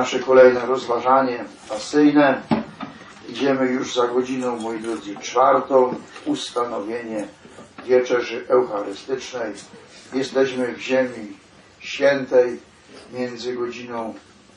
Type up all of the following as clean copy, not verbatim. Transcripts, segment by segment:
nasze kolejne rozważanie pasyjne. Idziemy już za godziną, moi drodzy, 4. Ustanowienie Wieczerzy Eucharystycznej. Jesteśmy w Ziemi Świętej między godziną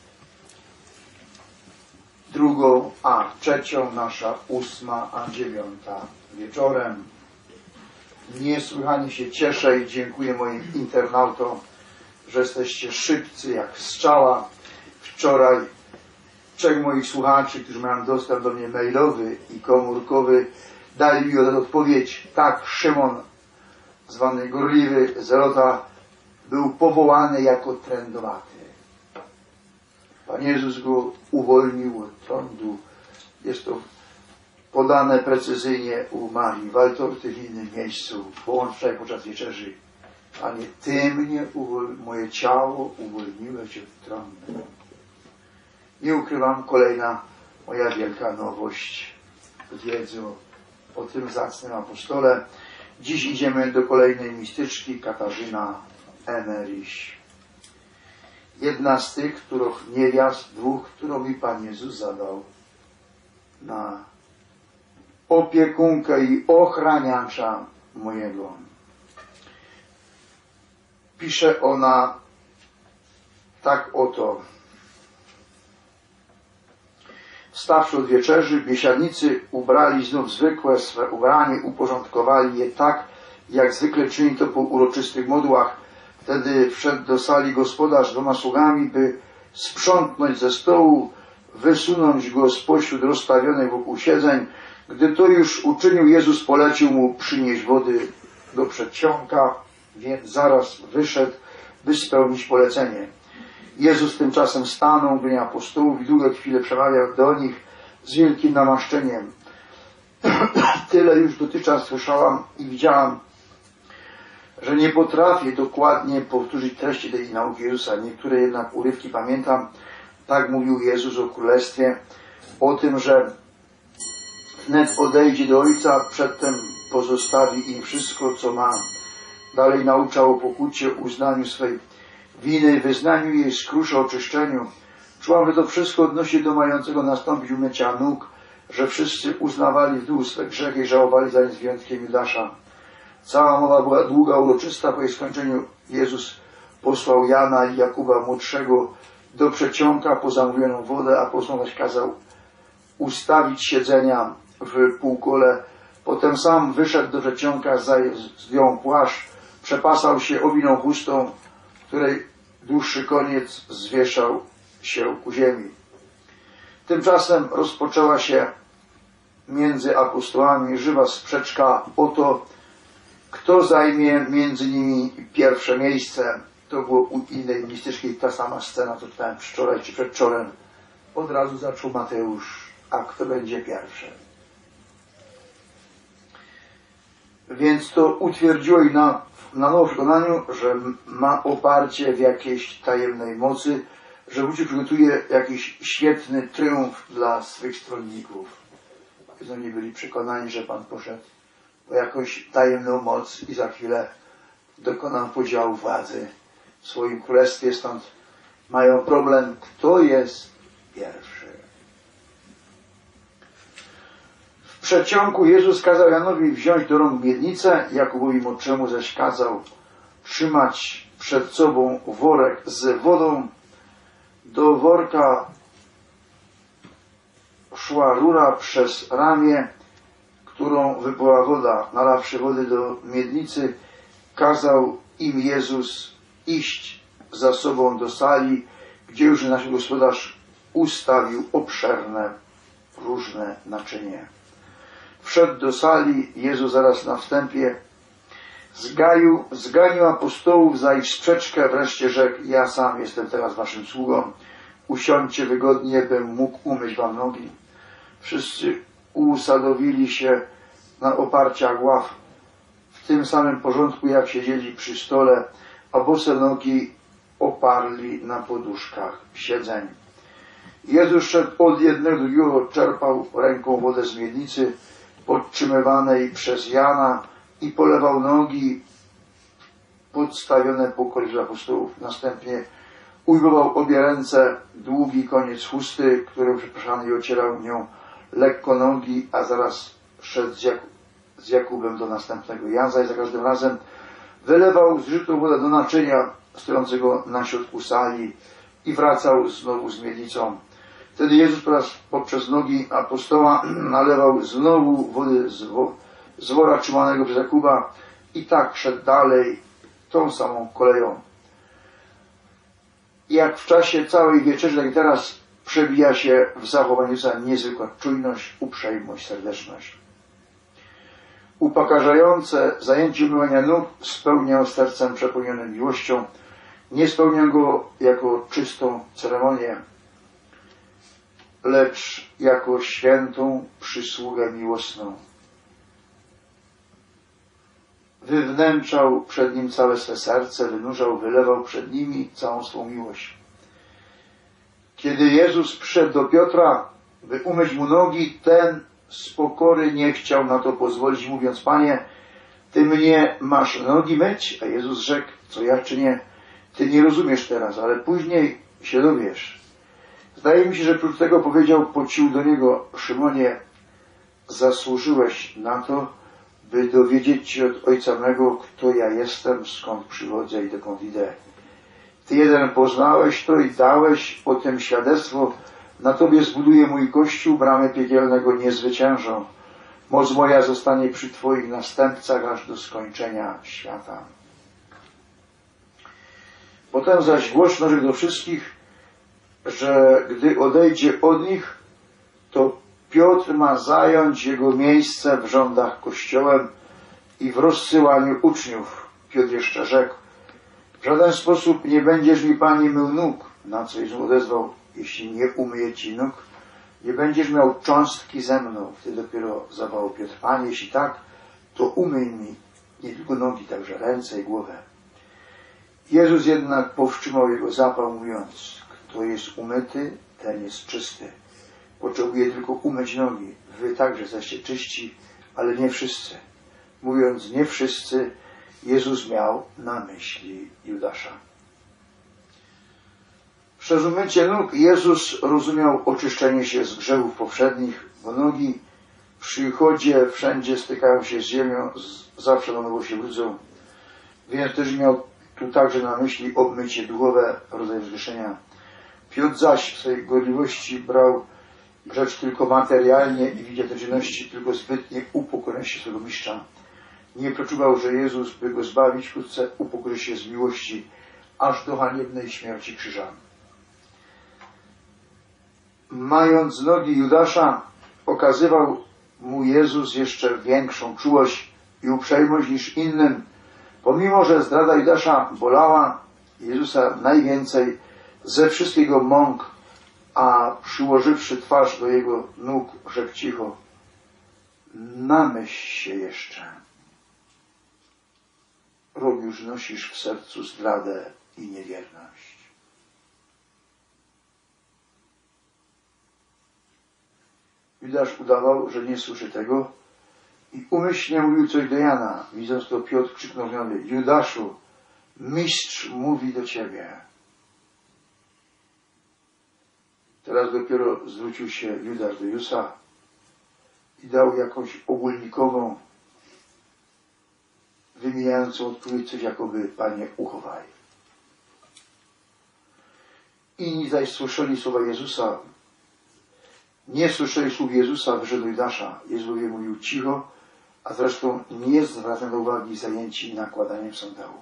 2 a 3, nasza 8 a 9 wieczorem. Niesłychanie się cieszę i dziękuję moim internautom, że jesteście szybcy jak strzała. Wczoraj 3 moich słuchaczy, którzy mają dostęp do mnie mailowy i komórkowy, dali mi odpowiedź: tak, Szymon, zwany Gorliwy z Rota, był powołany jako trędowaty. Pan Jezus go uwolnił od trądu. Jest to podane precyzyjnie u Marii Waltorty w innym miejscu. Wczoraj podczas wieczerzy: Panie, Ty mnie moje ciało uwolniłeś od trądu. Nie ukrywam, kolejna moja wielka nowość wiedzy o tym zacnym apostole. Dziś idziemy do kolejnej mistyczki, Katarzyna Emeryś. Jedna z tych, niewiast, 2, którą mi Pan Jezus zadał na opiekunkę i ochraniacza mojego. Pisze ona tak oto: wstawszy od wieczerzy, biesiadnicy ubrali znów zwykłe swe ubranie, uporządkowali je tak, jak zwykle czyni to po uroczystych modłach. Wtedy wszedł do sali gospodarz z 2 sługami, by sprzątnąć ze stołu, wysunąć go spośród rozstawionych wokół siedzeń. Gdy to już uczynił, Jezus polecił mu przynieść wody do przedsionka, więc zaraz wyszedł, by spełnić polecenie. Jezus tymczasem stanął w gronie apostołów i długie chwile przemawiał do nich z wielkim namaszczeniem. Tyle już dotychczas słyszałam i widziałam, że nie potrafię dokładnie powtórzyć treści tej nauki Jezusa. Niektóre jednak urywki pamiętam. Tak mówił Jezus o Królestwie, o tym, że wnet odejdzie do Ojca, przedtem pozostawi im wszystko, co ma. Dalej nauczał o pokucie, uznaniu swej winy, wyznaniu jej, skrusze, oczyszczeniu. Czułam, że to wszystko odnosi do mającego nastąpić umycia nóg, że wszyscy uznawali w dół swe grzechy i żałowali za nie, z wyjątkiem Judasza. Cała mowa była długa, uroczysta. Po jej skończeniu Jezus posłał Jana i Jakuba młodszego do przedsionka po zamówioną wodę, a posłać kazał ustawić siedzenia w półkole. Potem sam wyszedł do przedsionka, zdjął płaszcz, przepasał się owiną chustą, której dłuższy koniec zwieszał się ku ziemi. Tymczasem rozpoczęła się między apostołami żywa sprzeczka o to, kto zajmie między nimi pierwsze miejsce. To było u innej mistyczki ta sama scena, co czytałem wczoraj czy przedwczoraj. Od razu zaczął Mateusz: a kto będzie pierwszy? Więc to utwierdziło ich na nowo przekonaniu, że ma oparcie w jakiejś tajemnej mocy, że wróci przygotuje jakiś świetny triumf dla swych stronników. Oni byli przekonani, że Pan poszedł po jakąś tajemną moc i za chwilę dokonał podziału władzy w swoim królestwie, stąd mają problem, kto jest pierwszy. W przedsionku Jezus kazał Janowi wziąć do rąk miednicę, Jakubowi młodszemu zaś kazał trzymać przed sobą worek z wodą. Do worka szła rura przez ramię, którą wypływa woda. Nalawszy wody do miednicy, kazał im Jezus iść za sobą do sali, gdzie już nasz gospodarz ustawił obszerne, różne naczynie. Wszedł do sali, Jezus zaraz na wstępie zganił apostołów za ich sprzeczkę, wreszcie rzekł: ja sam jestem teraz waszym sługą, usiądźcie wygodnie, bym mógł umyć wam nogi. Wszyscy usadowili się na oparciach ław w tym samym porządku, jak siedzieli przy stole, a bose nogi oparli na poduszkach siedzeń. Jezus szedł od jednego do drugiego, czerpał ręką wodę z miednicy podtrzymywanej przez Jana i polewał nogi podstawione po korytarzu apostołów. Następnie ujmował obie ręce, długi koniec chusty, którą przepraszany i ocierał nią lekko nogi, a zaraz szedł z Jakubem do następnego. Jan zaś za każdym razem wylewał zżytą wodę do naczynia stojącego na środku sali i wracał znowu z miednicą. Wtedy Jezus poprzez nogi apostoła nalewał znowu wody z wora trzymanego przez Jakuba i tak szedł dalej tą samą koleją. Jak w czasie całej wieczerzy, tak i teraz przebija się w zachowaniu Jezusa niezwykła czujność, uprzejmość, serdeczność. Upokarzające zajęcie umywania nóg spełniał sercem przepełnionym miłością. Nie spełniał go jako czystą ceremonię, lecz jako świętą przysługę miłosną. Wywnętrzał przed nim całe swe serce, wynurzał, wylewał przed nimi całą swą miłość. Kiedy Jezus przyszedł do Piotra, by umyć mu nogi, ten z pokory nie chciał na to pozwolić, mówiąc: Panie, Ty mnie masz nogi myć? A Jezus rzekł: co ja czynię, Ty nie rozumiesz teraz, ale później się dowiesz. Zdaje mi się, że prócz tego powiedział po cichu do niego: Szymonie, zasłużyłeś na to, by dowiedzieć się od Ojca mego, kto ja jestem, skąd przychodzę i dokąd idę. Ty jeden poznałeś to i dałeś o tym świadectwo. Na Tobie zbuduje mój Kościół, bramy piekielnego nie zwyciężą. Moc moja zostanie przy Twoich następcach aż do skończenia świata. Potem zaś głośno rzekł do wszystkich, że gdy odejdzie od nich, to Piotr ma zająć jego miejsce w rządach Kościołem i w rozsyłaniu uczniów. Piotr jeszcze rzekł: w żaden sposób nie będziesz mi, Panie, mył nóg. Na co Jezus odezwał: jeśli nie umyję Ci nóg, nie będziesz miał cząstki ze mną. Wtedy dopiero zawołał Piotr: Panie, jeśli tak, to umyj mi nie tylko nogi, także ręce i głowę. Jezus jednak powstrzymał jego zapał, mówiąc: kto jest umyty, ten jest czysty. Potrzebuje tylko umyć nogi. Wy także jesteście czyści, ale nie wszyscy. Mówiąc nie wszyscy, Jezus miał na myśli Judasza. Przez umycie nóg Jezus rozumiał oczyszczenie się z grzechów poprzednich, bo nogi przy chodzie wszędzie stykają się z ziemią, zawsze na nowo się brudzą. Więc też miał tu także na myśli obmycie duchowe, rodzaj zgrzeszenia. Piotr zaś w swojej gorliwości brał rzecz tylko materialnie i widział te czynności tylko zbytnie upokorenia się swego mistrza. Nie przeczuwał, że Jezus, by go zbawić, wkrótce upokorzy się z miłości aż do haniebnej śmierci krzyża. Mając nogi Judasza, okazywał mu Jezus jeszcze większą czułość i uprzejmość niż innym. Pomimo, że zdrada Judasza bolała Jezusa najwięcej ze wszystkiego mąk, a przyłożywszy twarz do jego nóg, rzekł cicho: namyśl się jeszcze. Rok już nosisz w sercu zdradę i niewierność. Judasz udawał, że nie słyszy tego i umyślnie mówił coś do Jana. Widząc to, Piotr krzyknął gniewnie: Judaszu, mistrz mówi do ciebie. Teraz dopiero zwrócił się Judasz do Jezusa i dał jakąś ogólnikową, wymijającą odpowiedź, coś jakoby: Panie, uchowaj. Inni zaś słyszeli słowa Jezusa, nie słyszeli słów Jezusa, wyszedł do Judasza. Jezus mówił cicho, a zresztą nie zwracano uwagi, zajęci nakładaniem sandałów.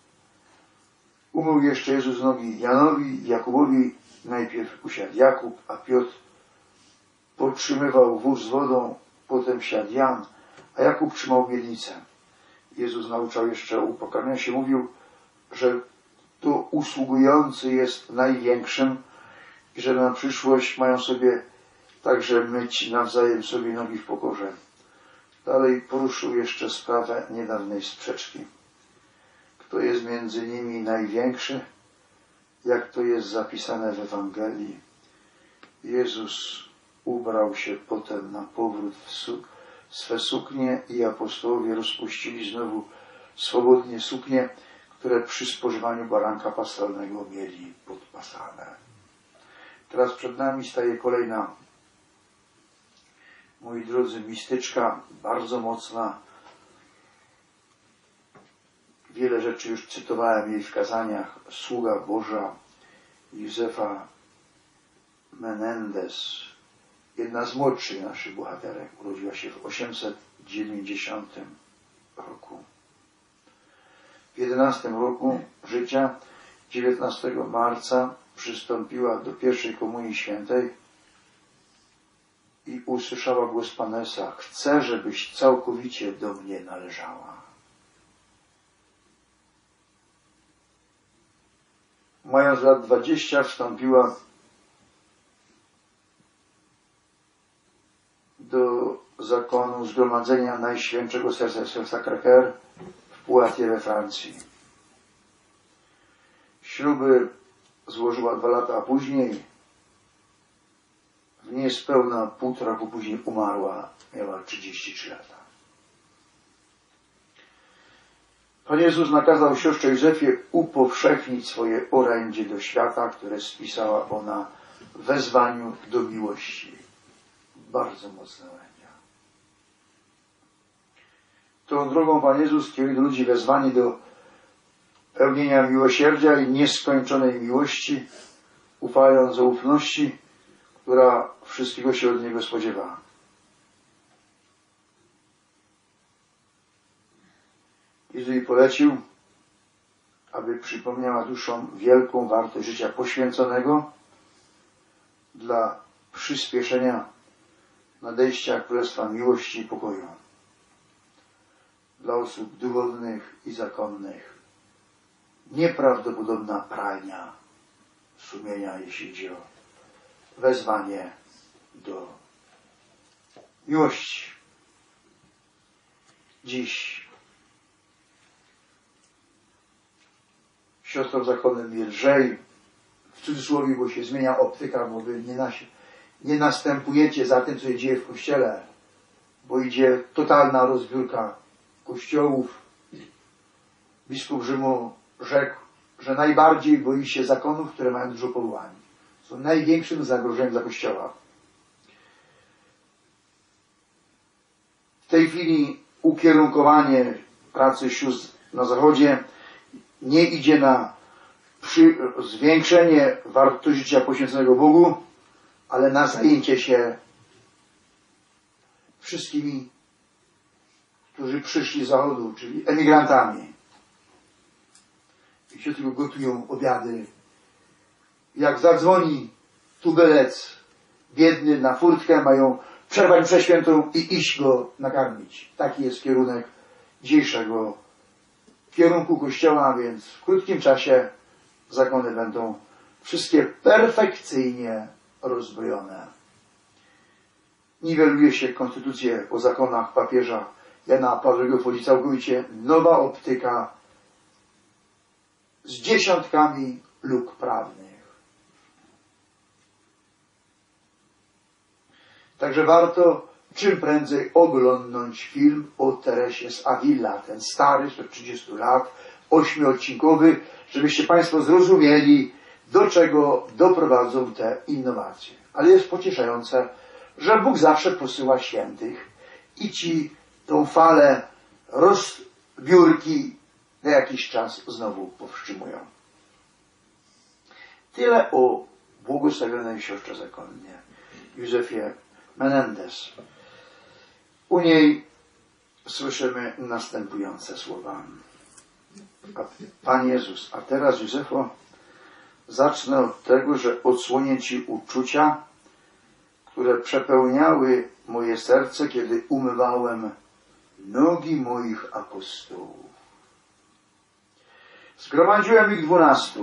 Umył jeszcze Jezus nogi Janowi i Jakubowi. Najpierw usiadł Jakub, a Piotr podtrzymywał wóz z wodą, potem siadł Jan, a Jakub trzymał miednicę. Jezus nauczał jeszcze upokarania się, mówił, że to usługujący jest największym i że na przyszłość mają sobie także myć nawzajem sobie nogi w pokorze. Dalej poruszył jeszcze sprawę niedawnej sprzeczki. Kto jest między nimi największy? Jak to jest zapisane w Ewangelii. Jezus ubrał się potem na powrót w swe suknie i apostołowie rozpuścili znowu swobodnie suknie, które przy spożywaniu baranka paschalnego mieli podpasane. Teraz przed nami staje kolejna, moi drodzy, mistyczka, bardzo mocna. Wiele rzeczy już cytowałem jej w kazaniach. Sługa Boża Józefa Menendez, jedna z młodszych naszych bohaterek, urodziła się w 890 roku. W 11 roku życia, 19 marca, przystąpiła do pierwszej Komunii Świętej i usłyszała głos Panesa: chcę, żebyś całkowicie do mnie należała. Mając lat 20 wstąpiła do zakonu Zgromadzenia Najświętszego Serca Sacré-Cœur w Poitiers we Francji. Śluby złożyła 2 lata później. W niespełna półtora roku później umarła. Miała 33 lata. Pan Jezus nakazał siostrze Józefie upowszechnić swoje orędzie do świata, które spisała ona w wezwaniu do miłości. Bardzo mocne orędzia. Tą drogą Pan Jezus kieruje do ludzi wezwanie do pełnienia miłosierdzia i nieskończonej miłości, ufając zaufności, która wszystkiego się od Niego spodziewa. Jezus jej polecił, aby przypomniała duszom wielką wartość życia poświęconego dla przyspieszenia nadejścia Królestwa miłości i pokoju. Dla osób duchownych i zakonnych nieprawdopodobna pralnia sumienia, jeśli idzie o wezwanie do miłości. Dziś siostrom zakonnym nie lżej, w cudzysłowie, bo się zmienia optyka, bo wy nie następujecie za tym, co się dzieje w Kościele, bo idzie totalna rozbiórka kościołów. Biskup Rzymu rzekł, że najbardziej boi się zakonów, które mają dużo powołań. Są największym zagrożeniem dla Kościoła. W tej chwili ukierunkowanie pracy sióstr na Zachodzie nie idzie na zwiększenie wartości życia poświęconego Bogu, ale na zajęcie się wszystkimi, którzy przyszli z Zachodu, czyli emigrantami. I się tylko gotują obiady. Jak zadzwoni tubelec biedny na furtkę, mają przerwać mszę świętą i iść go nakarmić. Taki jest kierunek dzisiejszego kierunku Kościoła, więc w krótkim czasie zakony będą wszystkie perfekcyjnie rozbrojone. Niweluje się konstytucję o zakonach papieża Jana Pawła II, wchodzi całkowicie nowa optyka z dziesiątkami luk prawnych. Także warto czym prędzej oglądnąć film o Teresie z Avila, ten stary, sprzed 30 lat, 8-odcinkowy, żebyście Państwo zrozumieli, do czego doprowadzą te innowacje. Ale jest pocieszające, że Bóg zawsze posyła świętych i ci tą falę rozbiórki na jakiś czas znowu powstrzymują. Tyle o błogosławionej siostrze zakonnie Józefie Menendez. U niej słyszymy następujące słowa. Pan Jezus: a teraz, Józefo, zacznę od tego, że odsłonię Ci uczucia, które przepełniały moje serce, kiedy umywałem nogi moich apostołów. Zgromadziłem ich 12,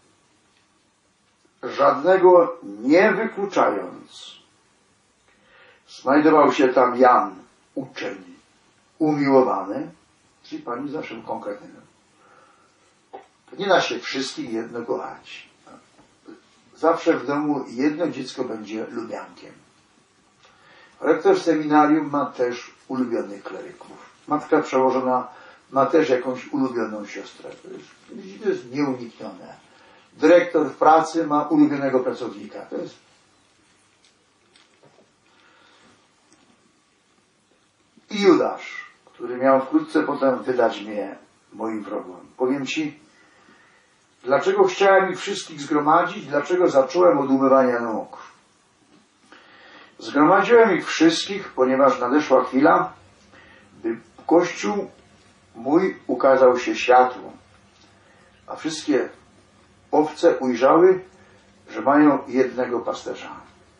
żadnego nie wykluczając. Znajdował się tam Jan, uczeń, umiłowany, czyli Pani zawsze konkretny. Nie da się wszystkich jedno kochać. Zawsze w domu jedno dziecko będzie lubiankiem. Rektor seminarium ma też ulubionych kleryków. Matka przełożona ma też jakąś ulubioną siostrę. To jest nieuniknione. Dyrektor w pracy ma ulubionego pracownika. To jest... I Judasz, który miał wkrótce potem wydać mnie moim wrogom. Powiem Ci, dlaczego chciałem ich wszystkich zgromadzić, dlaczego zacząłem od umywania nóg. Zgromadziłem ich wszystkich, ponieważ nadeszła chwila, by Kościół mój ukazał się światu, a wszystkie owce ujrzały, że mają jednego pasterza.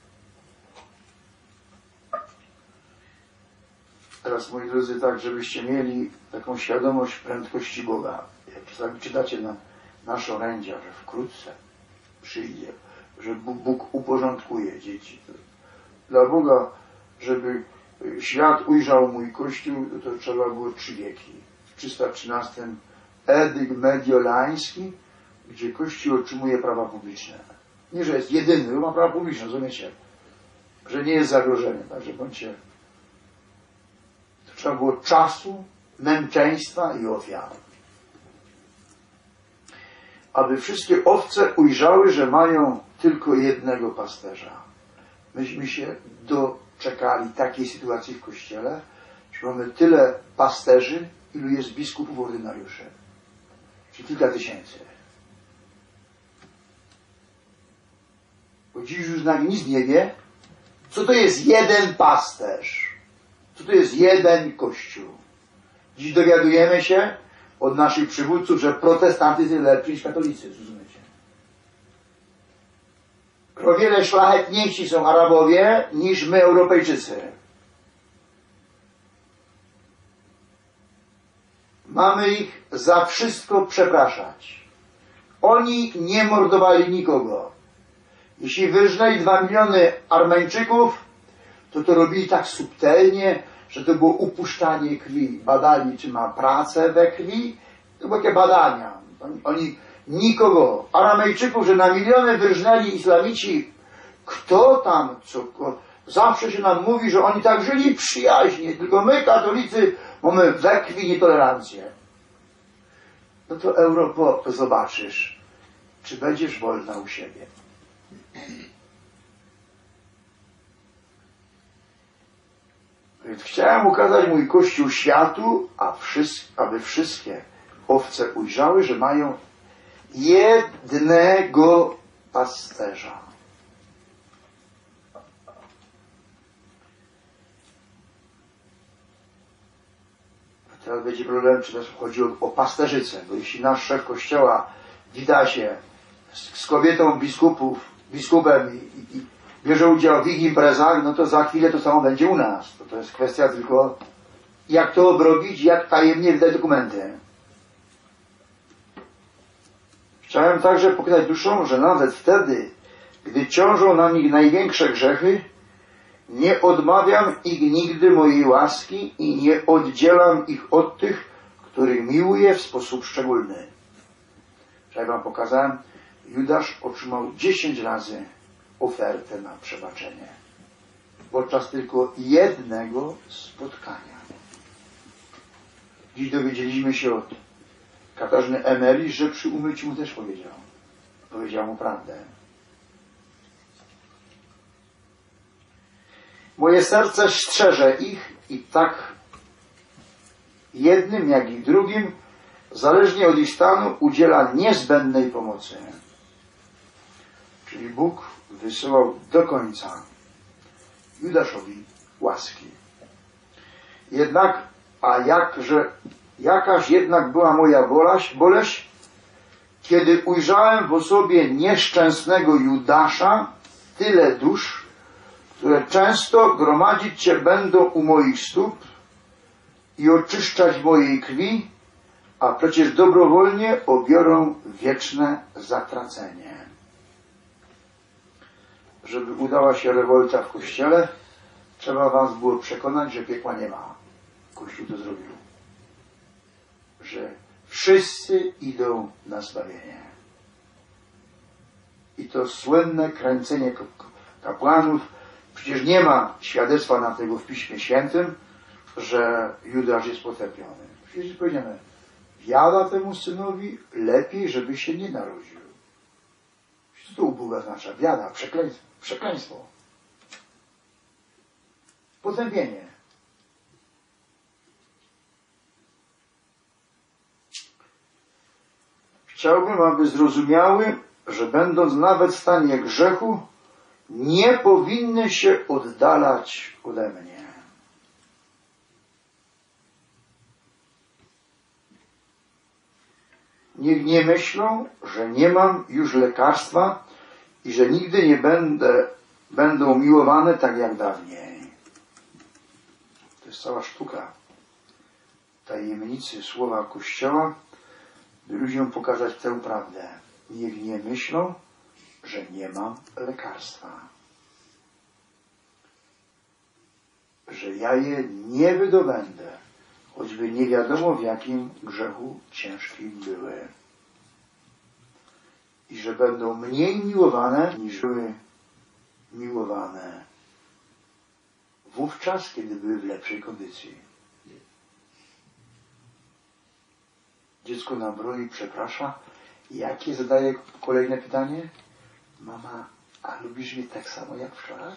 Teraz, moi drodzy, tak, żebyście mieli taką świadomość prędkości Boga. Jak czasami czytacie na nasze orędzia, że wkrótce przyjdzie, że Bóg uporządkuje dzieci. Dla Boga, żeby świat ujrzał mój Kościół, to trzeba było 3 wieki. W 313 edykt mediolański, gdzie Kościół otrzymuje prawa publiczne. Nie, że jest jedyny, bo ma prawa publiczne, rozumiecie? Że nie jest zagrożeniem, także bądźcie. To trzeba było czasu, męczeństwa i ofiar. Aby wszystkie owce ujrzały, że mają tylko jednego pasterza. Myśmy się doczekali takiej sytuacji w Kościele, że mamy tyle pasterzy, ilu jest biskupów ordynariuszy. Czyli kilka tysięcy. Bo dziś już nic nie wie, co to jest jeden pasterz. Co to jest jeden Kościół. Dziś dowiadujemy się od naszych przywódców, że protestantyzm jest lepszy niż katolicyzm. Rozumiecie? O wiele szlachetniejsi są Arabowie niż my, Europejczycy. Mamy ich za wszystko przepraszać. Oni nie mordowali nikogo. Jeśli wyrżnęli 2 miliony Armeńczyków, to robili tak subtelnie, że to było upuszczanie krwi. Badali, czy ma pracę we krwi. To były takie badania. Oni nikogo, Aramejczyków, że na miliony wyrżnęli islamici. Kto tam, co... Zawsze się nam mówi, że oni tak żyli przyjaźnie, tylko my, katolicy, mamy we krwi nietolerancję. No to Europo, to zobaczysz, czy będziesz wolna u siebie. Więc chciałem ukazać mój Kościół światu, aby wszystkie owce ujrzały, że mają jednego pasterza. Teraz będzie problem, czy też chodzi o pasterzycę, bo jeśli nasz szef Kościoła wita się z kobietą biskupem i bierze udział w ich imprezach, no to za chwilę to samo będzie u nas. To jest kwestia tylko, jak to obrobić, jak tajemnie wydać dokumenty. Chciałem także pokazać duszom, że nawet wtedy, gdy ciążą na nich największe grzechy, nie odmawiam ich nigdy mojej łaski i nie oddzielam ich od tych, których miłuję w sposób szczególny. Jak wam pokazałem, Judasz otrzymał 10 razy ofertę na przebaczenie podczas tylko jednego spotkania. Dziś dowiedzieliśmy się od Katarzyny Emeli, że przy umyciu mu też powiedział mu prawdę. Moje serce strzeże ich i tak jednym, jak i drugim, zależnie od ich stanu, udziela niezbędnej pomocy. Czyli Bóg wysyłał do końca Judaszowi łaski. Jednak, jakaż jednak była moja boleść, kiedy ujrzałem w osobie nieszczęsnego Judasza tyle dusz, które często gromadzić się będą u moich stóp i oczyszczać mojej krwi, a przecież dobrowolnie obiorą wieczne zatracenie. Żeby udała się rewolta w Kościele, trzeba was było przekonać, że piekła nie ma. Kościół to zrobił. Że wszyscy idą na zbawienie. I to słynne kręcenie kapłanów, przecież nie ma świadectwa na tego w Piśmie Świętym, że Judasz jest potępiony. świeży powiedziane, wiada temu synowi, lepiej, żeby się nie narodził. Co to u Boga oznacza? Wiada, przekleństwo. Potępienie. Chciałbym, aby zrozumiały, że będąc nawet w stanie grzechu, nie powinny się oddalać ode mnie. Niech nie myślą, że nie mam już lekarstwa i że nigdy nie będą miłowane tak jak dawniej. To jest cała sztuka tajemnicy słowa Kościoła, by ludziom pokazać tę prawdę. Niech nie myślą, że nie mam lekarstwa. Że ja je nie wydobędę, choćby nie wiadomo w jakim grzechu ciężkim były. I że będą mniej miłowane niż były miłowane wówczas, kiedy były w lepszej kondycji. Dziecko na broi przeprasza. Jakie zadaje kolejne pytanie? Mama, a lubisz mnie tak samo jak wczoraj?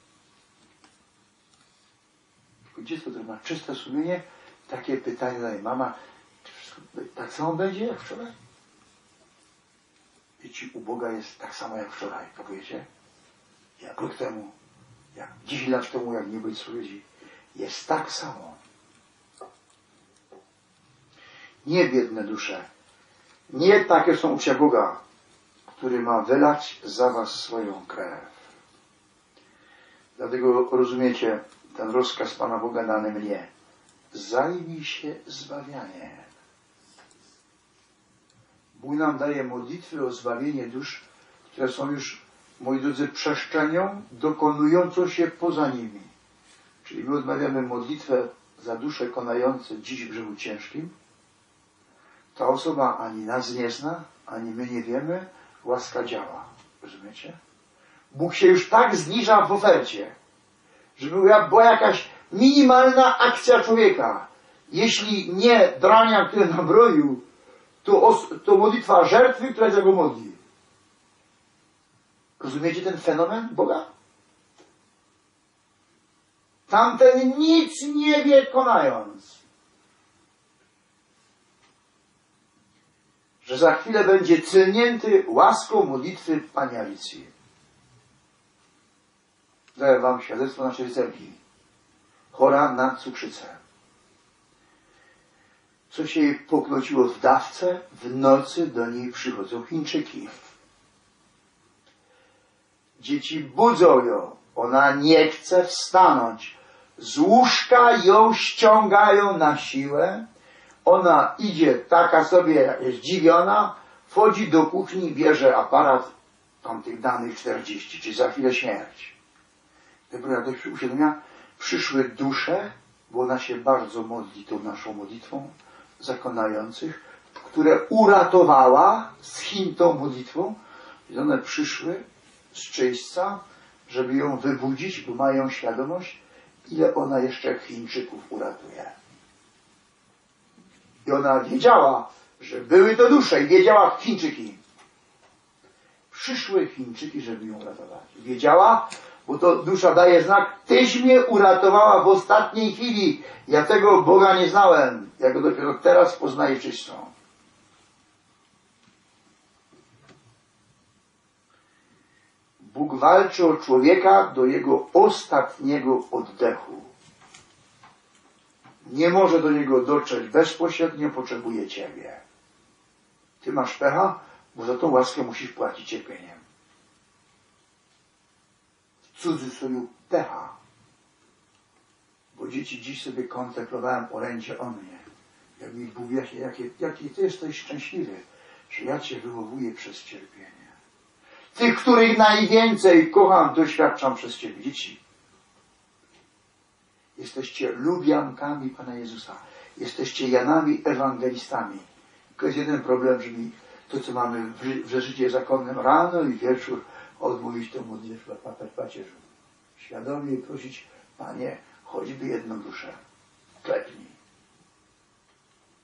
Dziecko, które ma czyste sumienie, takie pytanie zadaje. Mama, czy wszystko tak samo będzie jak wczoraj? Dzieci, u Boga jest tak samo jak wczoraj. Powiecie? Jak rok temu, jak 10 lat temu, jak nie być spowiedzi. Jest tak samo. Nie biedne dusze. Nie takie są uczucia Boga, który ma wylać za was swoją krew. Dlatego rozumiecie ten rozkaz Pana Boga dany mnie. Zajmij się zbawianiem. Bóg nam daje modlitwy o zbawienie dusz, które są już, moi drodzy, przeszczenią dokonującą się poza nimi. Czyli my odmawiamy modlitwę za dusze konające dziś w grzechu ciężkim. Ta osoba ani nas nie zna, ani my nie wiemy, łaska działa. Rozumiecie? Bóg się już tak zniża w ofercie, żeby była jakaś minimalna akcja człowieka. Jeśli nie drania, które nabroił, to modlitwa żertwy, która za go modli. Rozumiecie ten fenomen Boga? Tamten nic nie wie konając. Że za chwilę będzie cylnięty łaską modlitwy Pani Alicji. Daję wam świadectwo naszej rycerki. Chora na cukrzycę. Co się jej poknociło w dawce, w nocy do niej przychodzą Chińczyki. Dzieci budzą ją. Ona nie chce wstanąć. Z łóżka ją ściągają na siłę. Ona idzie taka sobie zdziwiona, wchodzi do kuchni, bierze aparat tamtych danych 40, czyli za chwilę śmierć. Dopiero jak dość uświadomienia, przyszły dusze, bo ona się bardzo modli tą naszą modlitwą zakonających, które uratowała z Chin tą modlitwą. I one przyszły z czyśćca, żeby ją wybudzić, bo mają świadomość, ile ona jeszcze Chińczyków uratuje. I ona wiedziała, że były to dusze i wiedziała Chińczyki. Przyszły Chińczyki, żeby ją uratować. Wiedziała, bo to dusza daje znak, tyś mnie uratowała w ostatniej chwili. Ja tego Boga nie znałem. Ja go dopiero teraz poznaję czystą. Bóg walczy o człowieka do jego ostatniego oddechu. Nie może do niego dotrzeć bezpośrednio, potrzebuje ciebie. Ty masz pecha, bo za tą łaskę musisz płacić cierpieniem. W cudzysłowie pecha. Bo dzieci dziś sobie kontemplowałem orędzie o mnie. Jak mi Bóg wie, jaki ty jesteś szczęśliwy, że ja cię wychowuję przez cierpienie. Tych, których najwięcej kocham, doświadczam przez ciebie. Dzieci, jesteście lubiankami Pana Jezusa. Jesteście Janami ewangelistami. Tylko jest jeden problem, żeby to, co mamy w życiu zakonnym rano i wieczór, odmówić tę modlitwę w pacierzu. Świadomie prosić, Panie, choćby jedną duszę. Klepnij.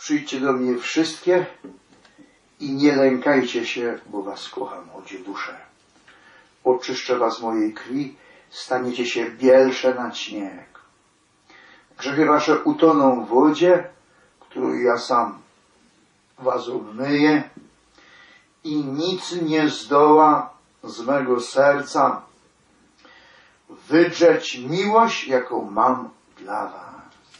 Przyjdźcie do mnie wszystkie i nie lękajcie się, bo was kocham, choć duszę. Oczyszczę was z mojej krwi, staniecie się bielsze na śnieg. Grzechy wasze utoną w wodzie, którą ja sam was obmyję i nic nie zdoła z mego serca wydrzeć miłość, jaką mam dla was.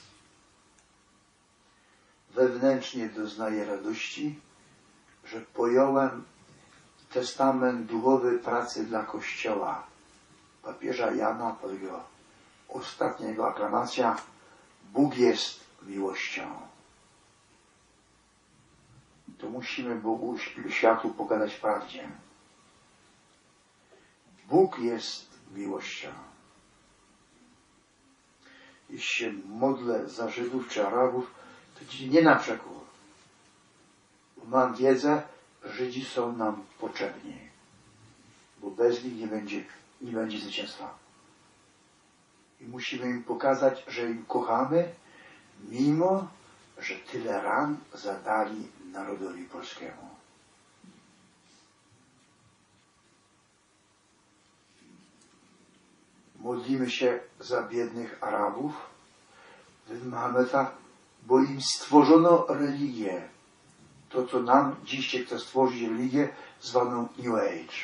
Wewnętrznie doznaję radości, że pojąłem testament duchowy pracy dla Kościoła papieża Jana, po jego ostatniego aklamacja: Bóg jest miłością. To musimy Bogu, światu pogadać w prawdzie. Bóg jest miłością. Jeśli się modlę za Żydów czy Arabów, to nie na przekór. Mam wiedzę, Żydzi są nam potrzebni, bo bez nich nie będzie zwycięstwa. I musimy im pokazać, że im kochamy, mimo że tyle ran zadali narodowi polskiemu. Modlimy się za biednych Arabów w Mahometa, bo im stworzono religię. To, co nam dziś się chce stworzyć religię zwaną New Age.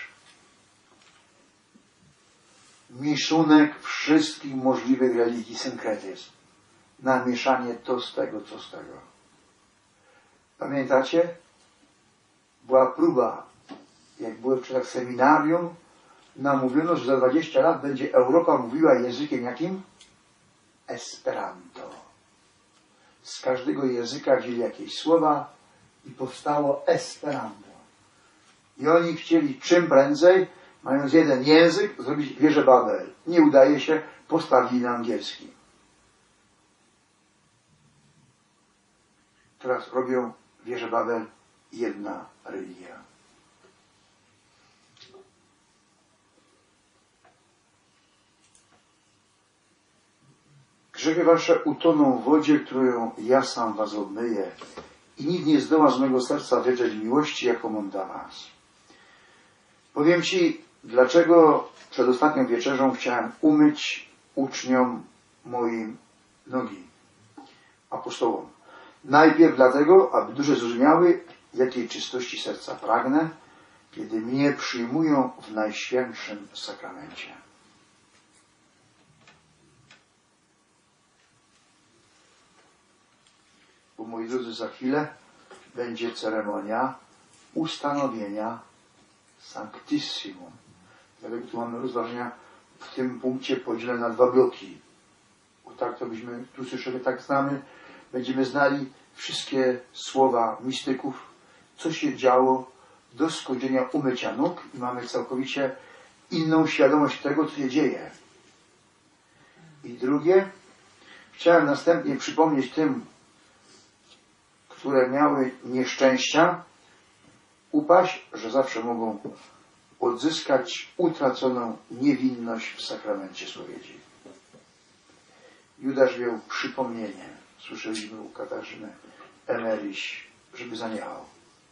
Miszunek wszystkich możliwych religii, synkretyzm. Namieszanie to z tego, co z tego. Pamiętacie? Była próba, jak byłem w czasach seminarium, namówiono, że za 20 lat będzie Europa mówiła językiem jakim? Esperanto. Z każdego języka wzięli jakieś słowa i powstało Esperanto. I oni chcieli czym prędzej, mając jeden język, zrobić wieżę Babel. Nie udaje się, postawili na angielski. Teraz robią wieżę Babel jedna religia. Grzechy wasze utoną w wodzie, którą ja sam was obmyję, i nikt nie zdoła z mego serca wydrzeć miłości, jaką mam dla was. Powiem ci, dlaczego przed ostatnią wieczerzą chciałem umyć uczniom moim nogi, apostołom. Najpierw dlatego, aby duże zrozumiały, jakiej czystości serca pragnę, kiedy mnie przyjmują w Najświętszym Sakramencie. Bo, moi drodzy, za chwilę będzie ceremonia ustanowienia Sanctissimum. Dlatego tu mamy rozważania w tym punkcie podzielone na 2 bloki. Bo tak to byśmy tu słyszeli, tak znamy, będziemy znali wszystkie słowa mistyków, co się działo do skończenia umycia nóg i mamy całkowicie inną świadomość tego, co się dzieje. I drugie, chciałem następnie przypomnieć tym, które miały nieszczęścia upaść, że zawsze mogą odzyskać utraconą niewinność w sakramencie spowiedzi. Judasz miał przypomnienie. Słyszeliśmy u Katarzyny Emeryś, żeby zaniechał.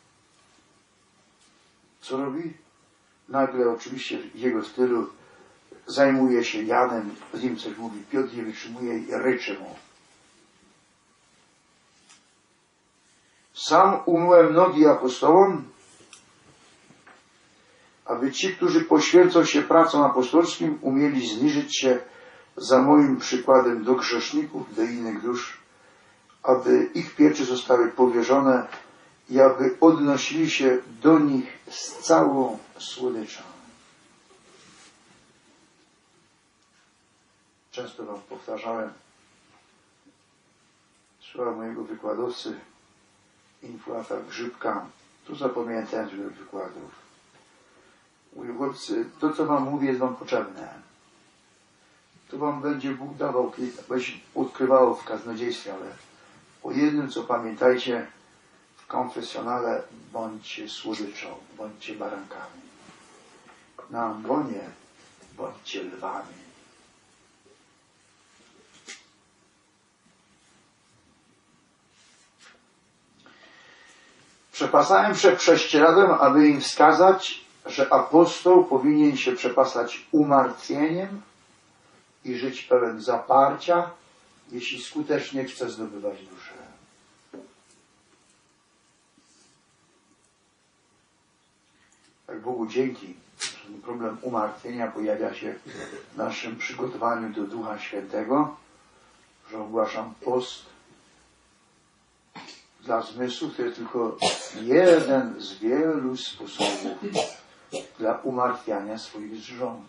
Co robi? Nagle oczywiście w jego stylu zajmuje się Janem, z nim coś mówi. Piotr nie wytrzymuje i ryczy mu. Sam umyłem nogi apostołom, aby ci, którzy poświęcą się pracom apostolskim, umieli zniżyć się za moim przykładem do grzeszników, do innych dusz, aby ich pieczy zostały powierzone i aby odnosili się do nich z całą słodyczą. Często wam powtarzałem słowa mojego wykładowcy, Inflata Grzybka. Tu zapamiętałem tych wykładów. Mówię, chłopcy, to co wam mówię jest wam potrzebne. To wam będzie Bóg dawał, kiedy odkrywało w kaznodziejstwie, ale o jednym, co pamiętajcie, w konfesjonale bądźcie słodyczą, bądźcie barankami. Na ambonie bądźcie lwami. Przepasałem przed prześcieradłem, aby im wskazać, że apostoł powinien się przepasać umartwieniem i żyć pełen zaparcia, jeśli skutecznie chce zdobywać duszę. Tak Bogu dzięki, że ten problem umartwienia pojawia się w naszym przygotowaniu do Ducha Świętego, że ogłaszam post dla zmysłów. To jest tylko jeden z wielu sposobów dla umartwiania swoich drżąc.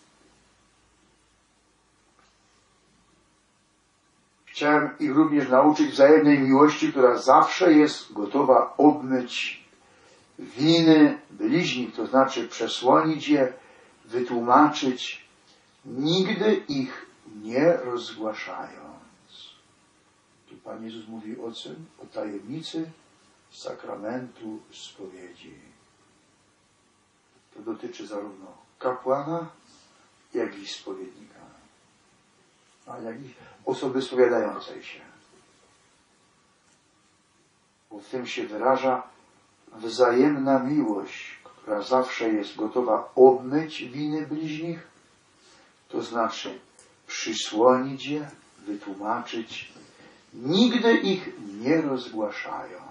Chciałem ich również nauczyć wzajemnej miłości, która zawsze jest gotowa obmyć winy bliźnich, to znaczy przesłonić je, wytłumaczyć, nigdy ich nie rozgłaszając. Tu Pan Jezus mówi o czym? O tajemnicy sakramentu spowiedzi. To dotyczy zarówno kapłana, jak i spowiednika, jak i osoby spowiadającej się. Bo w tym się wyraża wzajemna miłość, która zawsze jest gotowa obmyć winy bliźnich, to znaczy przysłonić je, wytłumaczyć, nigdy ich nie rozgłaszając.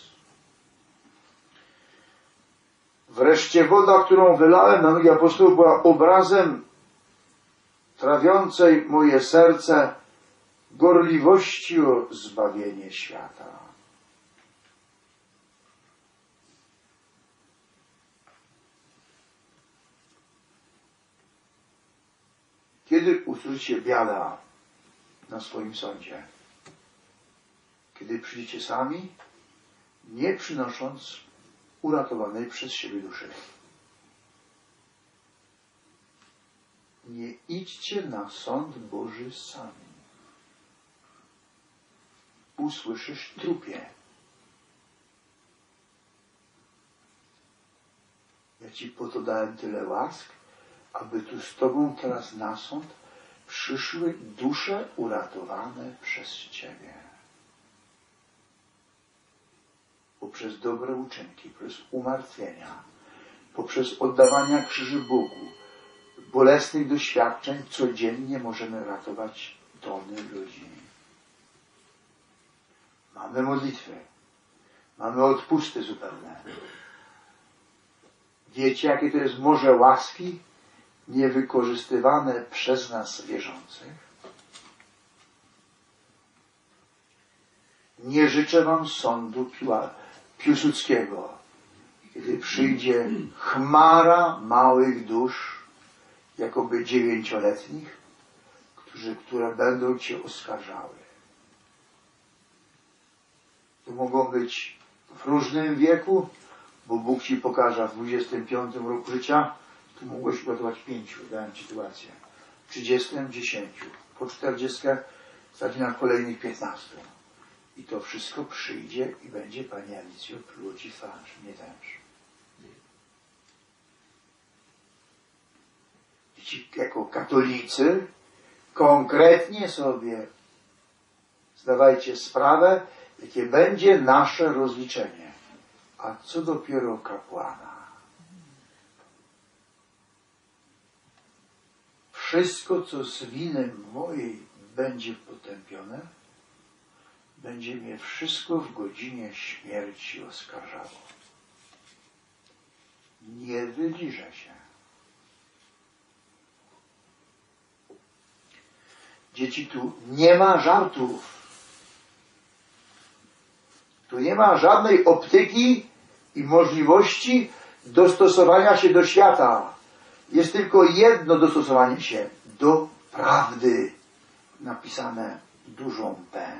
Wreszcie woda, którą wylałem na nogi apostołów, była obrazem trawiącej moje serce gorliwości o zbawienie świata. Kiedy usłyszycie biada na swoim sądzie? Kiedy przyjdziecie sami, nie przynosząc uratowanej przez siebie duszy. Nie idźcie na sąd Boży sami. Usłyszysz trupie. Ja Ci po to dałem tyle łask, aby tu z Tobą teraz na sąd przyszły dusze uratowane przez Ciebie. Poprzez dobre uczynki, poprzez umartwienia, poprzez oddawania krzyży Bogu, bolesnych doświadczeń codziennie możemy ratować tony ludzi. Mamy modlitwy, mamy odpusty zupełne. Wiecie, jakie to jest morze łaski niewykorzystywane przez nas wierzących? Nie życzę Wam sądu Piłsudskiego, kiedy przyjdzie chmara małych dusz, jakoby 9-letnich, które będą Cię oskarżały. To mogą być w różnym wieku, bo Bóg Ci pokaże w 25 roku życia, tu mogłeś uratować 5, dałem Ci sytuację. W 30 10, po 40 stać na kolejnych 15. I to wszystko przyjdzie i będzie, Panie Alicjo, pluło Ci twarz, nie też. Ci jako katolicy konkretnie sobie zdawajcie sprawę, jakie będzie nasze rozliczenie. A co dopiero kapłana? Wszystko, co z winy mojej będzie potępione, będzie mnie wszystko w godzinie śmierci oskarżało. Nie wyliżę się. Dzieci, tu nie ma żartów. Tu nie ma żadnej optyki i możliwości dostosowania się do świata. Jest tylko jedno dostosowanie się do prawdy, napisane dużą P.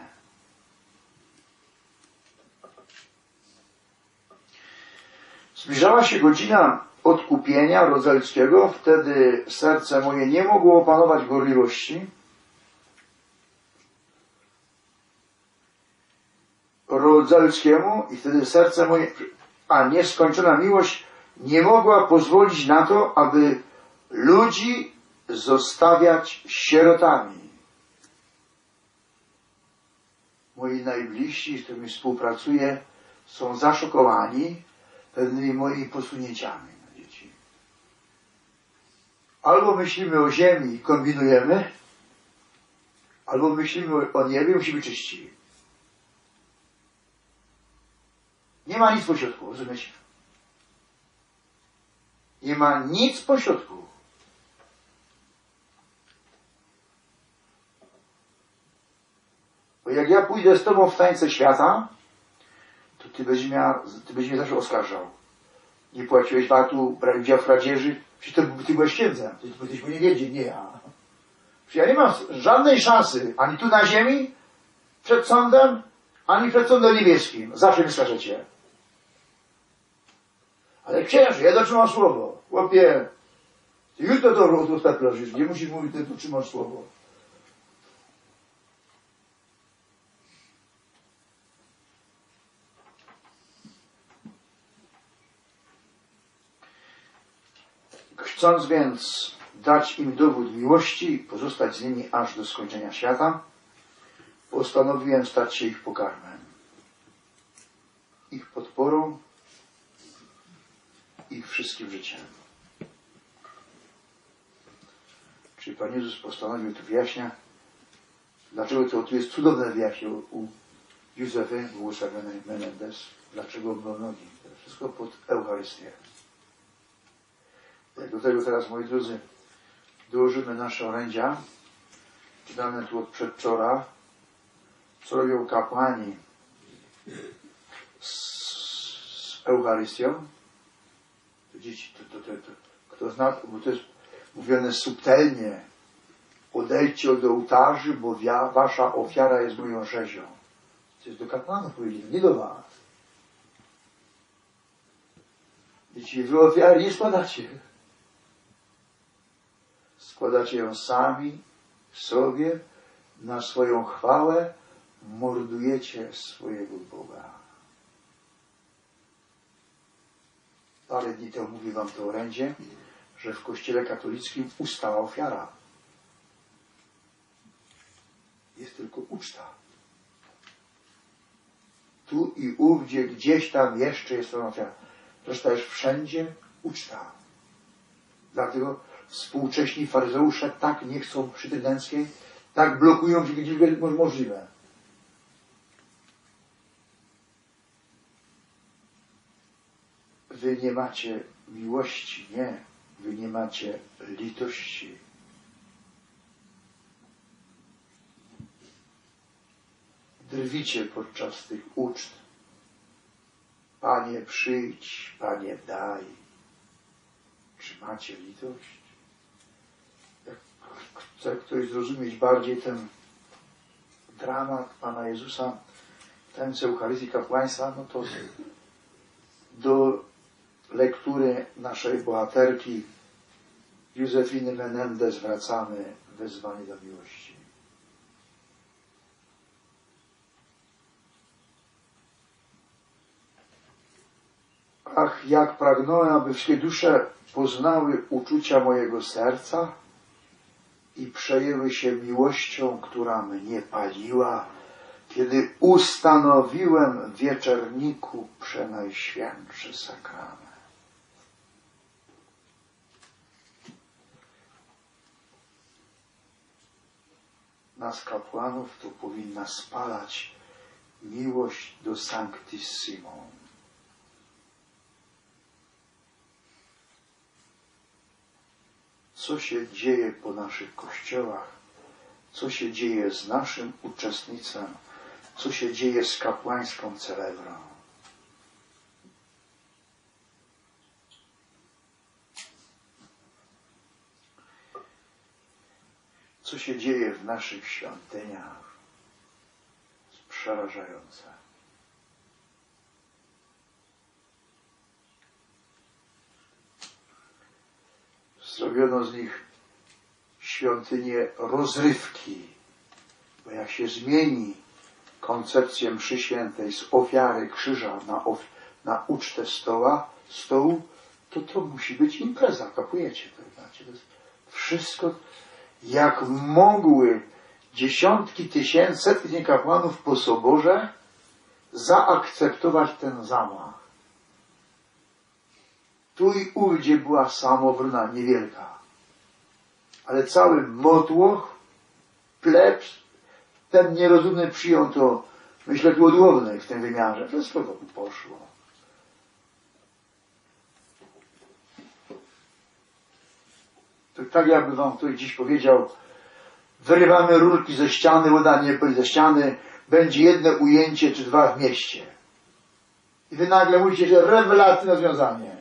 Zbliżała się godzina odkupienia Rodzelskiego, wtedy serce moje nie mogło opanować gorliwości. Rodzelskiemu i wtedy serce moje, a nieskończona miłość nie mogła pozwolić na to, aby ludzi zostawiać sierotami. Moi najbliżsi, z którymi współpracuję, są zaszokowani pewnymi moimi posunięciami na dzieci. Albo myślimy o ziemi i kombinujemy, albo myślimy o niebie i musimy być czyści. Nie ma nic pośrodku, rozumiecie? Nie ma nic pośrodku. Bo jak ja pójdę z tobą w tańce świata, to ty będziesz mnie zawsze oskarżał. Nie płaciłeś VAT-u, brałeś udział w kradzieży, przecież ty byłeś księdzem, ty byś nie wiedzieć, nie ja. Przecież ja nie mam żadnej szansy, ani tu na ziemi, przed sądem, ani przed sądem niebieskim. Zawsze mnie skarżycie. Ale księże, ja dotrzymam słowo. Chłopie, ty jutro to speploszysz, nie musisz mówić, ty dotrzymasz słowo. Chcąc więc dać im dowód miłości i pozostać z nimi aż do skończenia świata, postanowiłem stać się ich pokarmem, ich podporą, ich wszystkim życiem. Czyli Pan Jezus postanowił, tu wyjaśnia, dlaczego to tu jest cudowne wyjaśnienie u Józefy błogosławionej Menendez, dlaczego mył nogi. To wszystko pod Eucharystię. Jak do tego teraz, moi drodzy, dołożymy nasze orędzia, czytane tu od przedwczora, co robią kapłani z Eucharystią. To dzieci, kto zna, bo to jest mówione subtelnie, odejdźcie od ołtarzy, bo wasza ofiara jest moją rzezią. To jest do kapłanów powiedziane, nie do was. Dzieci, wy ofiary nie składacie. Składacie ją sami sobie na swoją chwałę, mordujecie swojego Boga. Parę dni temu mówię wam to orędzie, że w Kościele katolickim ustała ofiara. Jest tylko uczta. Tu i ówdzie, gdzieś tam jeszcze jest ta ofiara. Reszta jest wszędzie uczta. Dlatego współcześni faryzeusze tak nie chcą przy trydenckiej, tak blokują, że gdzieś możliwe. Wy nie macie miłości, nie. Wy nie macie litości. Drwicie podczas tych uczt. Panie, przyjdź, Panie, daj. Czy macie litość? Jak chce ktoś zrozumieć bardziej ten dramat Pana Jezusa w tańcu Eucharystii Kapłaństwa, no to do lektury naszej bohaterki Józefiny Menendez wracamy, wezwanie do miłości. Ach, jak pragnąłem, aby wszystkie dusze poznały uczucia mojego serca i przejęły się miłością, która mnie paliła, kiedy ustanowiłem w wieczerniku przenajświętszy sakrament. Nas kapłanów to powinna spalać miłość do Sanctissimum. Co się dzieje po naszych kościołach, co się dzieje z naszym uczestnictwem, co się dzieje z kapłańską celebrą. Co się dzieje w naszych świątyniach, jest przerażające. Zrobiono z nich świątynię rozrywki, bo jak się zmieni koncepcję mszy świętej z ofiary krzyża na ucztę stołu, to musi być impreza, kapujecie to, znaczy, to jest wszystko, jak mogły dziesiątki tysięcy, setki kapłanów po soborze zaakceptować ten zamach. Tu i ówdzie była samowrona niewielka, ale cały motłoch, plebs, ten nierozumny przyjął to, myślę, tu odłownej w tym wymiarze. Wszystko to poszło. To tak jakby wam ktoś dziś powiedział, wyrywamy rurki ze ściany, woda nie pójdzie ze ściany, będzie jedno ujęcie czy dwa w mieście. I wy nagle mówicie, że rewelacyjne rozwiązanie.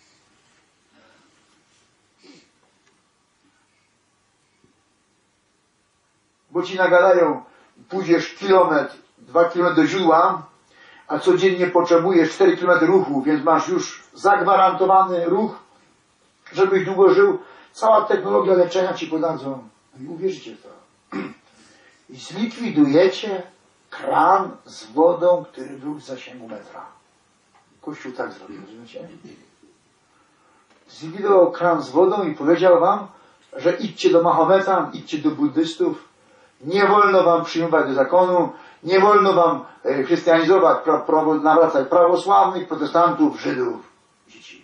Bo ci nagadają, pójdziesz kilometr, 2 kilometry do źródła, a codziennie potrzebujesz 4 kilometry ruchu, więc masz już zagwarantowany ruch, żebyś długo żył. Cała technologia leczenia ci podadzą. I uwierzycie w to. I zlikwidujecie kran z wodą, który był w zasięgu metra. Kościół tak zrobił, rozumiecie? Zlikwidował kran z wodą i powiedział wam, że idźcie do Mahometa, idźcie do buddystów, nie wolno wam przyjmować do zakonu, nie wolno wam chrystianizować, nawracać prawosławnych, protestantów, Żydów, dzieci.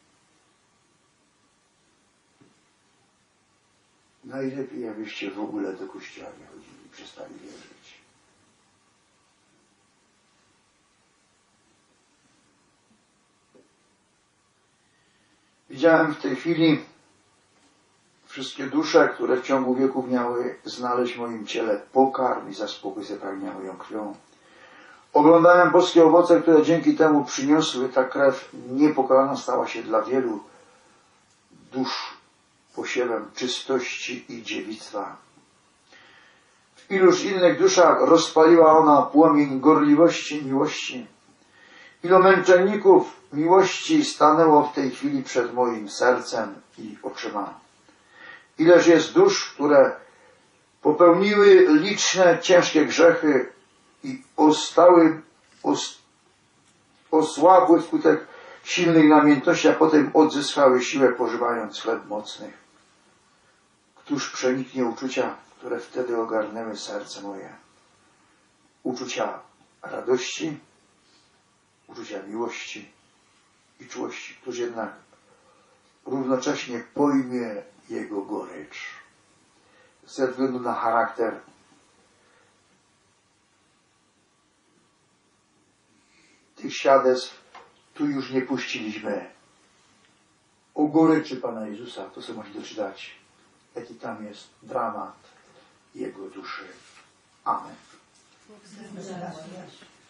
Najlepiej, abyście w ogóle do kościoła nie chodzili, przestali wierzyć. Widziałem w tej chwili wszystkie dusze, które w ciągu wieków miały znaleźć w moim ciele pokarm i zaspokój zapragnienia moją krwią. Oglądałem boskie owoce, które dzięki temu przyniosły. Ta krew niepokalana stała się dla wielu dusz posiewem czystości i dziewictwa. W iluż innych duszach rozpaliła ona płomień gorliwości, miłości. Ilu męczenników miłości stanęło w tej chwili przed moim sercem i oczyma. Ileż jest dusz, które popełniły liczne ciężkie grzechy i osłabły wskutek silnych namiętności, a potem odzyskały siłę, pożywając chleb mocnych. Któż przeniknie uczucia, które wtedy ogarnęły serce moje? Uczucia radości, uczucia miłości i czułości. Któż jednak równocześnie pojmie jego gorycz ze względu na charakter tych świadectw tu już nie puściliśmy. O goryczy Pana Jezusa, to sobie możecie doczytać, jaki tam jest dramat Jego duszy. Amen.